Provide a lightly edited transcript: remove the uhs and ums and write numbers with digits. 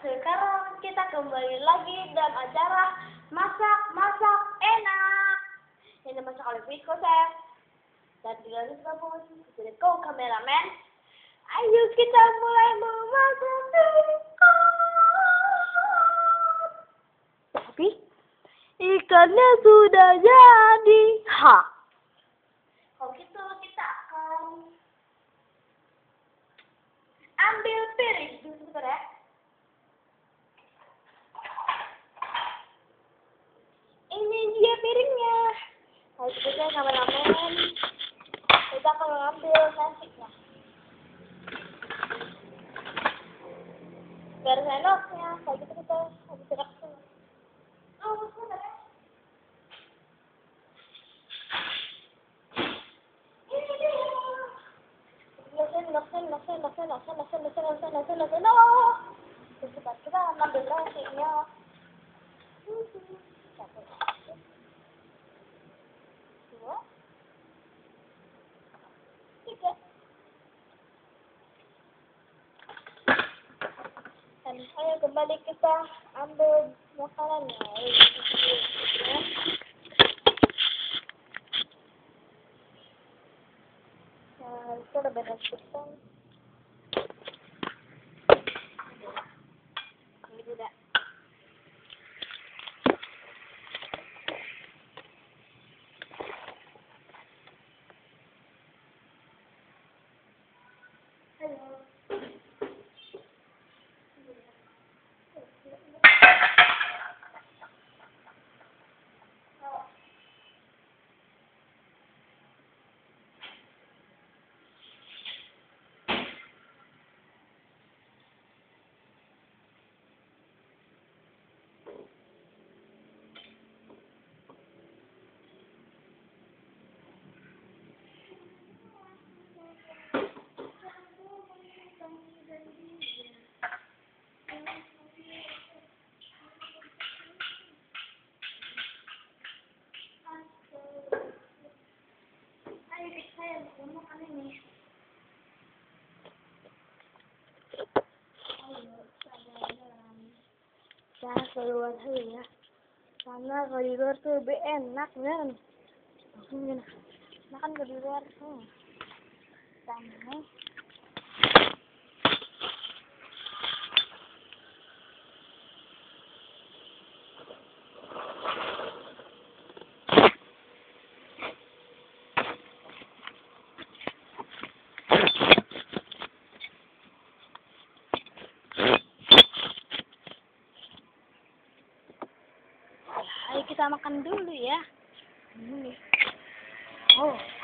sekarang kita kembali lagi dalam acara Masak Enak. Yang dimasak oleh Viko Chef. Dan dilanjut sama Viko kameramen. Ayo kita mulai memasak ikan. Tapi ikannya sudah jadi. Kalau gitu kita akan ambil piring dulu sebentar ya. Ini dia piringnya. Lalu kita kameramen. Kita akan mengambil nasinya. Biar sendoknya. Kalau gitu kita habis gerak dulu. Oh, sebentar ya. Ini dia. Sendok. Sebentar, kita ambil nasinya. Satu. Dua. Tiga. Dan ayo kembali kita ambil makanannya. Nah, itu udah beres kita. Ini udah. Kita keluar dulu ya, karena kalau di luar tuh lebih enak kan. Langsung gini, makan ke di luar. Damai. Ayo kita makan dulu ya. Ini. Oh.